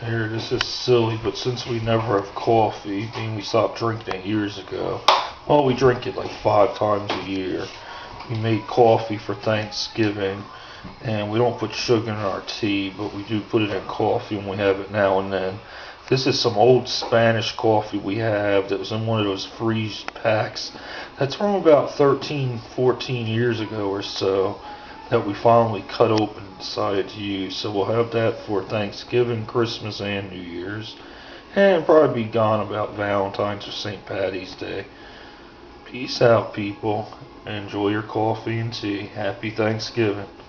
Here, this is silly, but since we never have coffee, being we stopped drinking it years ago, well, we drink it like 5 times a year. We made coffee for Thanksgiving, and we don't put sugar in our tea, but we do put it in coffee, and we have it now and then. This is some old Spanish coffee we have that was in one of those freeze packs. That's from about 13, 14 years ago or so that we finally cut open and decided to use. So we'll have that for Thanksgiving, Christmas, and New Year's. And probably be gone about Valentine's or St. Patty's Day. Peace out, people. Enjoy your coffee and tea. Happy Thanksgiving.